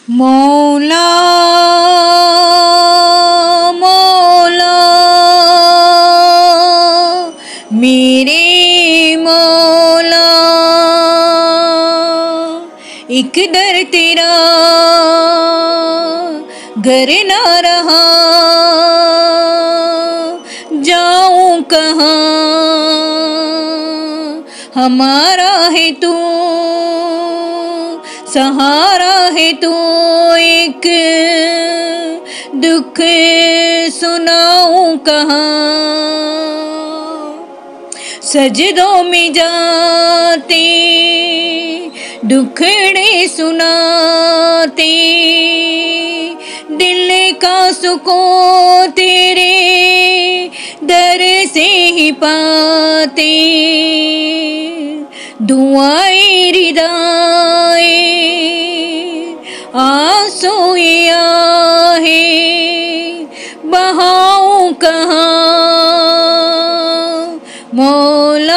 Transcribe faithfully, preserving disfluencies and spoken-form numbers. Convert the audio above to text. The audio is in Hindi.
मौला मौला मेरे मौला, एक दर तेरा घर ना रहा, जाऊं कहाँ, हमारा है तू, सहारा है तू, एक दुख सुनाऊं कहाँ। सजदों में जाते दुखड़े सुनाते, दिल का सुकून तेरे दर से ही पाते। दुआएं रिदाएं आंसुएं आहें बहाऊं कहाँ, मौला